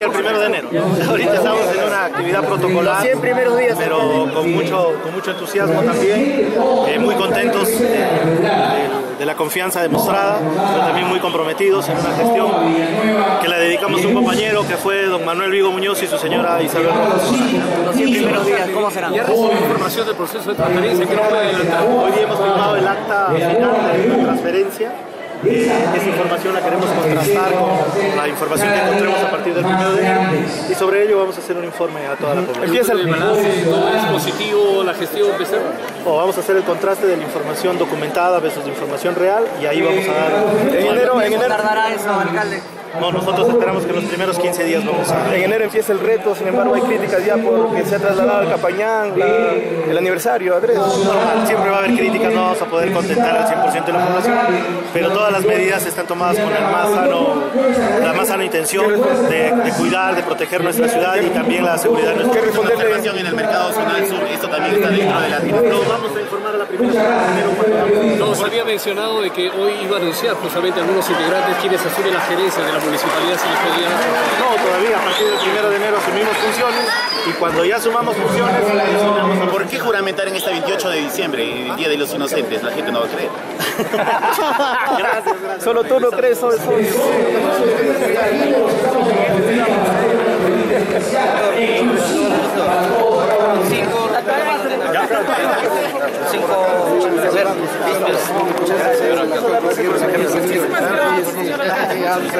El 1 de enero. Ahorita estamos en una actividad protocolar, 100 primeros días, pero con mucho entusiasmo también, muy contentos de la confianza demostrada, pero también muy comprometidos en una gestión que la dedicamos a un compañero que fue don Manuel Vigo Muñoz y su señora Isabel Rojas. Los 100 primeros días, ¿cómo serán? Ya recibió información del proceso de transferencia que no puede adelantar. Hoy día hemos firmado el acta final de la transferencia. Esa información la queremos contrastar con la información que encontremos a partir del 1 de enero y sobre ello vamos a hacer un informe a toda la población. Empieza el balance, todo es positivo, la gestión empezó. Vamos a hacer el contraste de la información documentada versus la información real y ahí vamos a dar... ¿En enero tardará eso, alcalde? No, nosotros esperamos que en los primeros 15 días vamos a... En enero empieza el reto, sin embargo hay críticas ya porque se ha trasladado al Capañán, el aniversario, Andrés. Siempre va a haber críticas, no vamos a poder contentar al 100% de la población, pero todas las medidas están tomadas con la más sana intención de cuidar, de proteger nuestra ciudad y también la seguridad de nuestra ciudad. La observación en el mercado zonal sur, esto también está dentro de la directiva. Lo vamos a informar a la primera semana de enero cuando Nos había mencionado de que hoy iba a anunciar justamente algunos integrantes quienes asumen la gerencia de la municipalidad, si les podía... No, todavía a partir del 1 de enero asumimos funciones y cuando ya asumamos funciones asignamos a... ¿Por qué juramentar en este 28 de diciembre, el Día de los Inocentes? La gente no va a creer. Gracias. Solo tú no crees, solo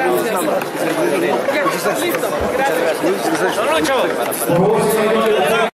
Listo. Gracias.